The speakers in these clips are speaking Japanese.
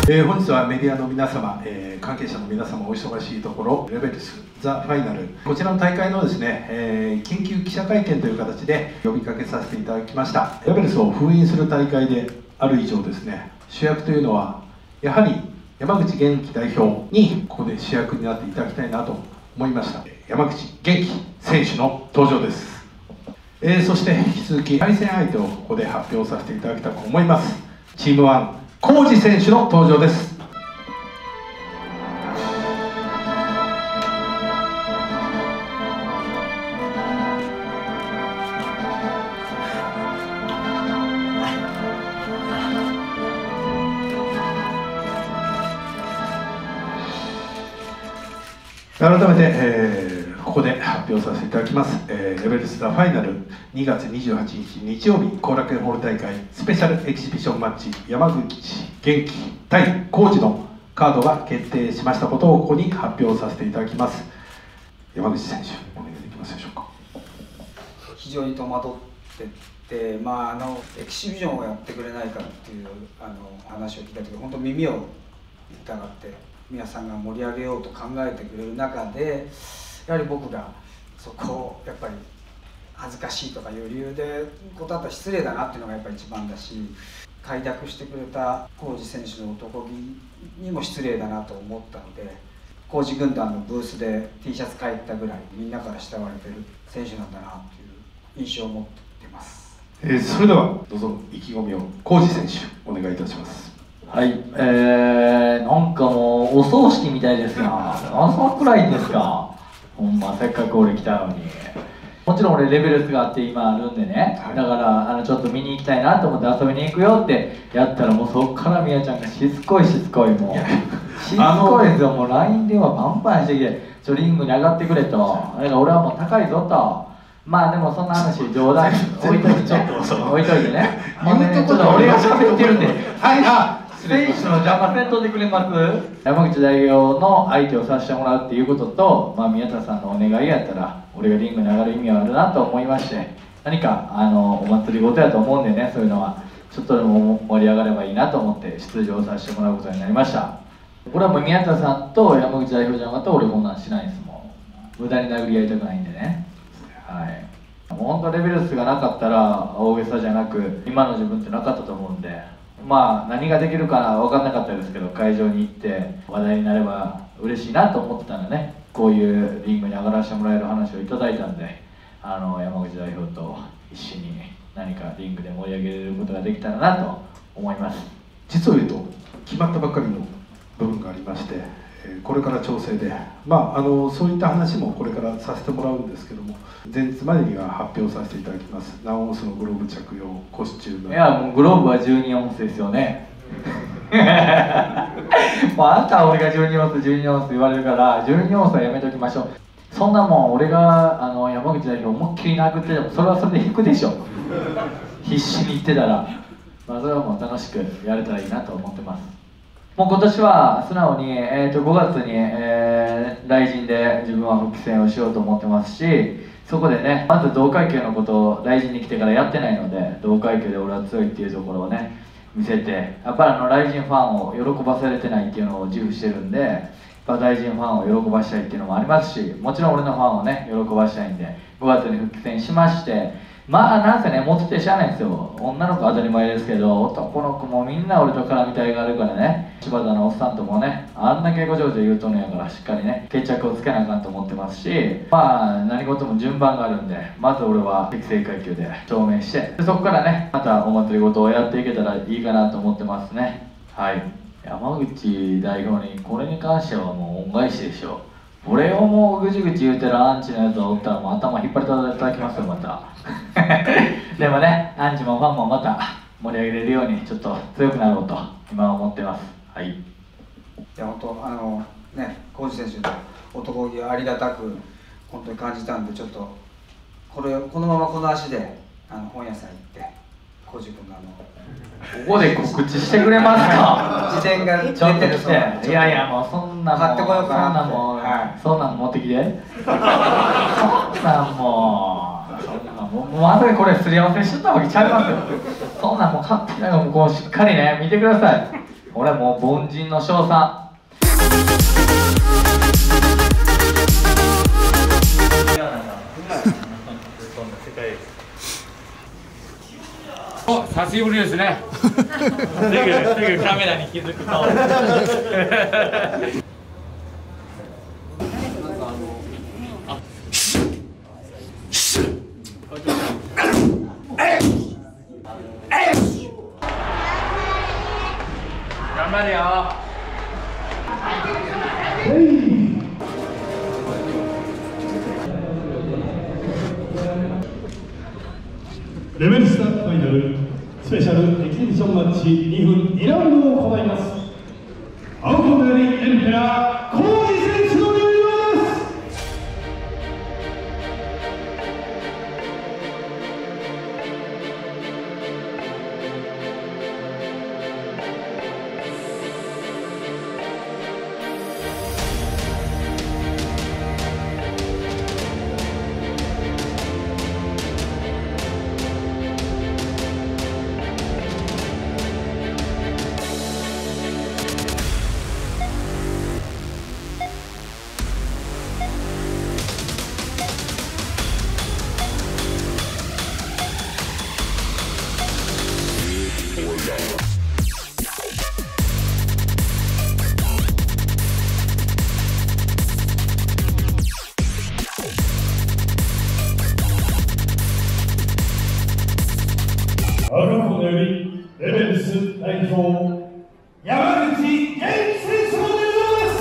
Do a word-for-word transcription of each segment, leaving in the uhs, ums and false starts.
えー、本日はメディアの皆様、えー、関係者の皆様お忙しいところ、レベルスザ・ファイナル、こちらの大会のですね、えー、緊急記者会見という形で呼びかけさせていただきました。レベルスを封印する大会である以上ですね、主役というのはやはり山口元気代表にここで主役になっていただきたいなと思いました。山口元気選手の登場です。えー、そして引き続き対戦相手をここで発表させていただきたいと思います。チームワン浩二選手の登場です。改めて、えー、ここで発表させていただきます、えー、レベルスザファイナルにがつにじゅうはちにち日曜日後楽園ホール大会スペシャルエキシビションマッチ山口元気対浩二のカードが決定しましたことをここに発表させていただきます。山口選手お願いできますでしょうか。 非常に戸惑ってて、まあ、あのエキシビションをやってくれないかっていうあの話を聞いた時本当耳を疑って皆さんが盛り上げようと考えてくれる中でやはり僕がそこをやっぱり恥ずかしいとかいう理由で断ったら失礼だなっていうのがやっぱり一番だし、快諾してくれた浩二選手の男気にも失礼だなと思ったので、浩二軍団のブースで T シャツ買ったぐらいみんなから慕われてる選手なんだなという印象を持ってます。 えー、それではどうぞ意気込みを浩二選手お願いいたします。 はい、えー、なんかもうお葬式みたいですが、朝くらいですか。ほんませっかく俺来たのに。もちろん俺レベルスがあって今あるんでね、はい、だからあのちょっと見に行きたいなと思って遊びに行くよってやったらもうそっからみやちゃんがしつこいしつこいもうしつこいですよ。もう ライン 電話バンバンしてきてちょリングに上がってくれと、だから俺はもう高いぞと。まあでもそんな話冗談置いといてね置いといてねもうねちょっと俺が喋ってるんではいあ選手の邪魔せんといてくれます。山口代表の相手をさせてもらうっていうことと、まあ、宮田さんのお願いやったら俺がリングに上がる意味はあるなと思いまして、何かあのお祭りごとやと思うんでね、そういうのはちょっとでも盛り上がればいいなと思って出場させてもらうことになりました。これはもう宮田さんと山口代表じゃなかったら俺こんなんしないですもん。無駄に殴り合いたくないんでね。はい、もう本当レベル数がなかったら大げさじゃなく今の自分ってなかったと思うんで、まあ何ができるか分かんなかったですけど会場に行って話題になれば嬉しいなと思ってたんでね、こういうリングに上がらせてもらえる話をいただいたんで、あの山口代表と一緒に何かリングで盛り上げることができたらなと思います。 実を言うと決まったばかりの部分がありまして、これから調整で、まあ、あのそういった話もこれからさせてもらうんですけども、前日までには発表させていただきます。何オンスのグローブ着用、コスチューム。 いやもうグローブはじゅうにオンスですよね。もうあんたは俺がじゅうにオンスじゅうにオンス言われるからじゅうにオンスはやめときましょう。そんなもん俺があの山口代表思いっきり殴っててもそれはそれで引くでしょ。必死に言ってたら、まあ、それはもう楽しくやれたらいいなと思ってます。もう今年は素直に、えー、とごがつに、えー、雷神で自分は復帰戦をしようと思ってますし、そこでねまず同階級のことを雷神に来てからやってないので、同階級で俺は強いっていうところをね見せて、やっぱりあの雷神ファンを喜ばされてないっていうのを自負してるんで、やっぱ雷神ファンを喜ばしたいっていうのもありますし、もちろん俺のファンをね喜ばしたいんでごがつに復帰戦しまして、まあなんせね持っててしゃあないんですよ。女の子は当たり前ですけど男の子もみんな俺と絡みたいがあるからね、柴田のおっさんともねあんだけごちょごちょ言うとんのやからしっかりね決着をつけなあかんと思ってますし、まあ何事も順番があるんで、まず俺は適正階級で証明して、でそこからねまたお祭りごとをやっていけたらいいかなと思ってますね。はい、山口代表にこれに関してはもう恩返しでしょう。俺をもうぐちぐち言うてるアンチのやつがおったらもう頭引っ張りいただきますよまた。でもねアンチもファンもまた盛り上げれるようにちょっと強くなろうと今は思ってます。はい、いや本当あのね浩二選手の男気をありがたく本当に感じたんで、ちょっとこれこのままこの足であの本屋さん行って浩二君のあのここで告知してくれますか。 自転が出てるそういやいやもうそんな買ってこようかなって、 そんなもう、 はい、 そんなん持ってきてそんなんもうそんなんもうもう後でこれすり合わせしとったわけちゃいますよ。そんなんもう買ってなんかもうこうしっかりね見てください。 俺はもう凡人の称賛。お、久しぶりですね。すぐすぐカメラに気づくと。頑張るよ。 レベルスターファイナルスペシャルエキシビションマッチにふんにラウンドを行います。青コーナーよりエンペラー浩二選手のお願いします。赤コーナーよりレベルス代表山口元気選手のお願いします。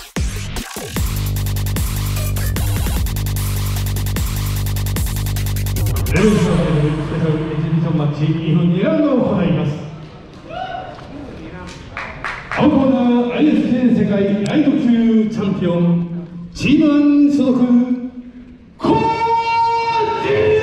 レベルスターファイナルスペシャルエキシビションマッチにふんにラウンドを行います。青コーナー アイエスケー 世界ライト級チャンピオン ジーワン 所属コージ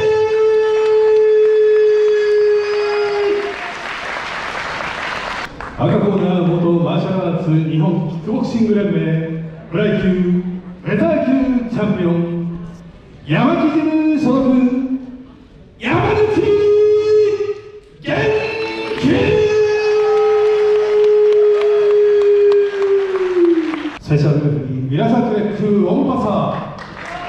赤コーナー元マーシャルアーツ日本キックボクシング連盟フライ級ウェザー級チャンピオン山木ジム所属山口元気。スペシャルレフェリーミラサクレックオンパサー。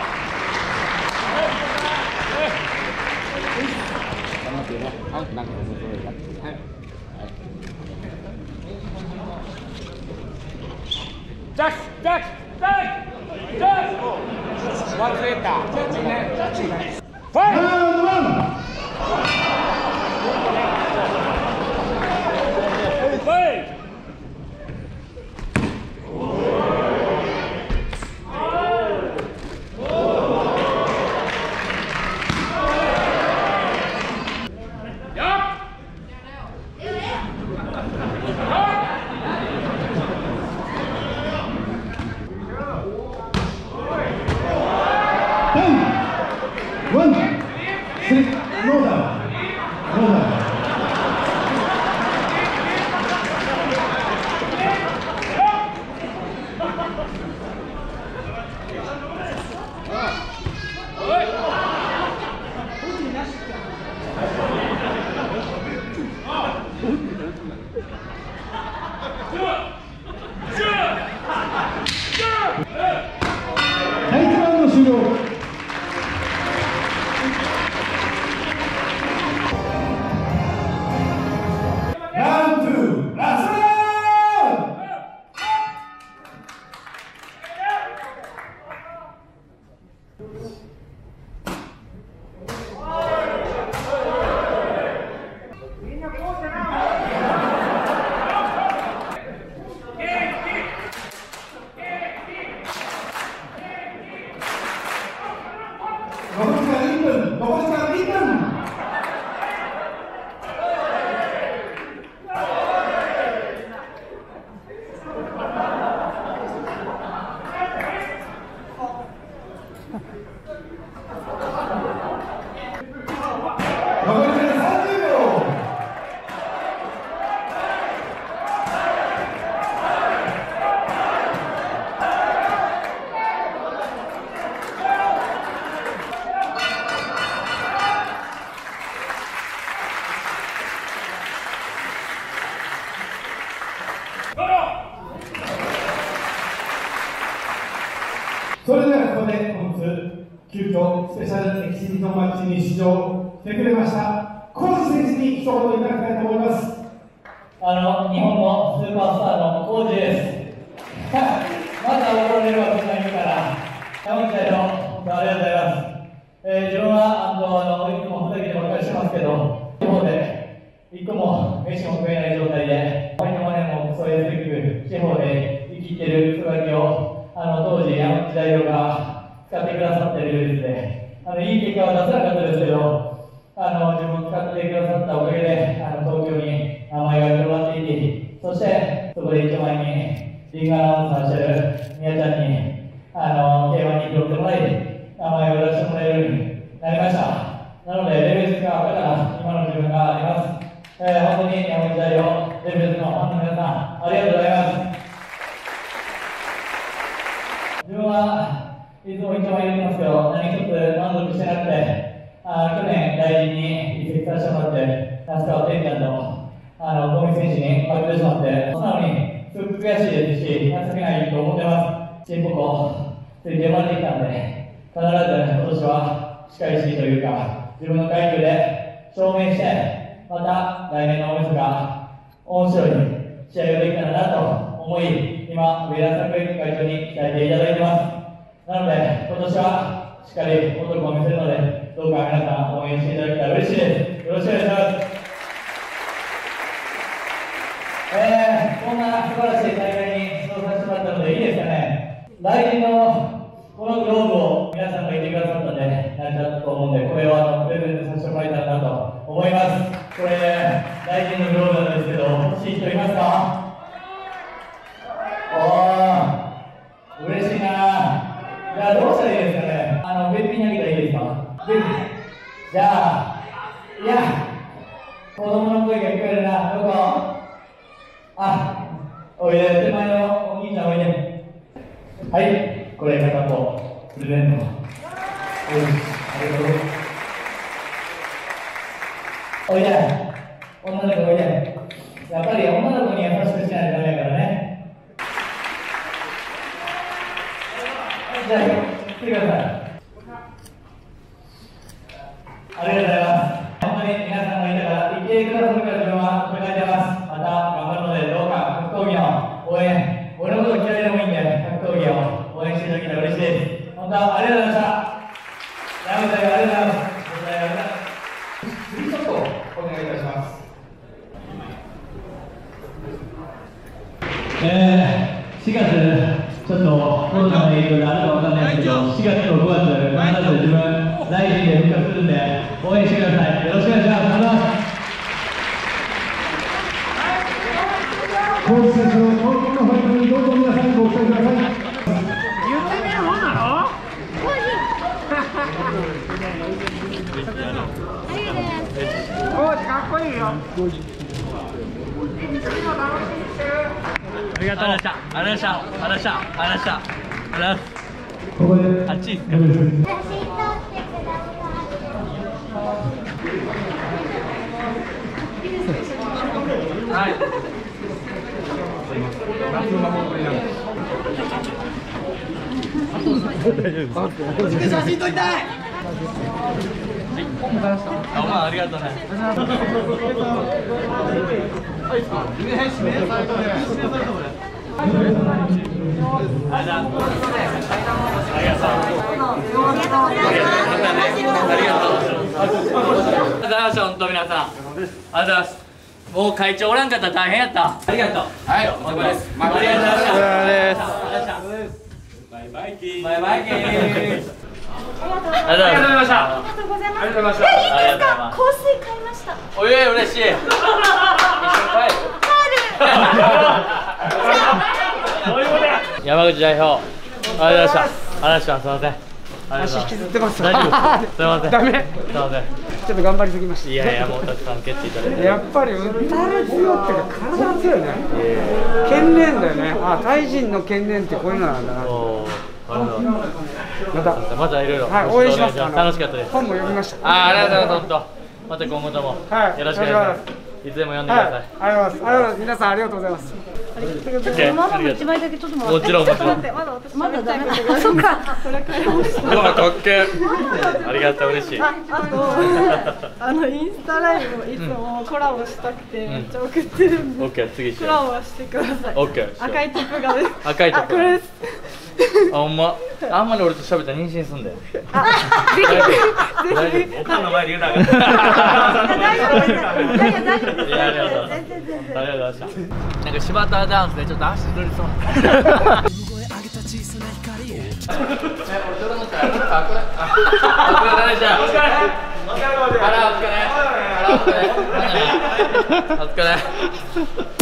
ジャックジャックジャックジャック忘れた。ファイト。 ラウンドワン。 ファイト。 ワン、ツー。 それではここで本日急遽スペシャルエキシビションマッチに出場してくれました浩二選手に一言いただきたいと思います。 あの日本のスーパースターの浩二ですまだ怒られるわけないから山口代表ありがとうございます、えー、自分はあのあのいつもふざけてばっかりしてますけど日本で一個も飯も食えない状態でファイトマネーもそういう地方で生きてる人たちをあの当時山口代表が使ってくださってるですね、あのいい結果は出せなかったですけど、あの自分を使ってくださったおかげであの東京に名前が広がっていき、そしてそこで一番前にリングアナウンサーしてる宮ちゃんにあの ケーワン に拾ってもらい名前を出してもらえるようになりました。なのでレベルが上がったら今の自分があります。えー、本当に山口代表、レベルのファンの皆さんありがとうございます。自分はいつも一番言ってますけど、何一つ満足してなくて、あ去年大臣に移籍させてもらって、那須川天ちゃんとあの小見選手に負けてしまって、素直にすごく悔しいですし、情けないと思ってます。進歩校、ついて生まれてきたんで、必ず今年は仕返しというか、自分の階級で証明して、また来年のお店が面白い試合ができたらなと思い、今、上田作之会長に伝えていただいてます。なので、今年はしっかり男を見せるので、どうか皆さん応援していただけたら嬉しいです。よろしくお願いします。えー、こんな素晴らしい大会に出場させてもらったのでいいですかね。来年のこのグローブを皆さんが言ってくださったので、成り立ったと思うんで、これをあのプレゼントさせてもらえたらなと思います。これ、来年のグローブなんですけど、欲しい人いますか？おー、嬉しいな。じゃあどうしたらいいですかね。あの、べっぴんにあげたらいいですか？べっぴん。じゃあ、いや、子供の声が聞こえるな。どこ？あ、おいで、手前のお兄ちゃんおいで。はい、これ片方、プレゼント。おい、ありがとう。おいで、女の子おいで。やっぱり女の子に優しくしないとダメだからね。じゃあ、来てください。ありがとうございます。本当に皆さんがいたから、言ってくださるから自分はこれ書いてます。また頑張るので、どうか格闘技の応援、俺のこと嫌いでもいいんで、格闘技を応援していただけたら嬉しいです。本当ありがとうございました。山口さん、ありがとうございます。 次ちょっとお願いいたします。 えー、しがつ、ちょっとコロナの影響であるかわかんないですけど、しがつとごがつ、必ず自分、ライジンで復活するんで、応援してください。よろしくお願いします。頑張ります。 浩二選手の今後のファイトにどうぞ皆さんご期待ください。言ってみるもんなの？浩二かっこいいよ。 ありがとうございました。ありがとうございました。ありがとうございました。ありがとうございました。ありがとうございます。 ここであっちですか。 写真撮ってください。 はい。 写真撮りたい。 あ、お前ありがとうね。本当皆さん、ありがとうございます。もう会長おらんかったら大変やった。ありがとう。はい、お疲れです。ありがとうございました。バイバイキー。バイバイキー。ありがとうございました。 ありがとうございます。 ありがとうございました。 え、いいですか？香水買いました。 おい、嬉しい。一緒に帰る。山口代表、ありがとうございました。ありがとうございました。すみません。 足引きずってます。 大丈夫です。すみません。 ダメ。 すみません。 ちょっと頑張りすぎました。 いやいや、もうたくさん蹴っていただいて。 やっぱり打たれ強っていうか体強いね。剣念だよね。あ、タイ人の剣念ってこういうのなんだな。 おー、 またまたいろいろ。 はい、応援します。 楽しかったです。 本も読みました。 あ、ありがとうございます。本当。また今後ともよろしくお願いします。いつでも呼んでください。 ありがとうございます。ありがとうございます。皆さんありがとうございます。 ありがとうございます。ママも一枚だけちょっともらって。 もちろんもちろん。 待って、まだ私まだダメだ。そっか。それ買いました。 うわ、かっけえ。ありがとう、嬉しい。 あ、あとあのインスタライブをいつもコラボしたくてめっちゃ送ってるんで。 オッケー、次して。 コラボはしてください。 オッケー。 赤いトップがです。 赤いトップ。 これです。 あ、ほんま。あんまり俺と喋ったら妊娠すんだよ。 あ、ぜひぜひ。 おかんの前で言うな。 大丈夫です。大丈夫大丈夫です。 いや、ありがとう。 全然全然。 ありがとうございました。なんか柴田ダンスでちょっと足ずりそう。お疲れ。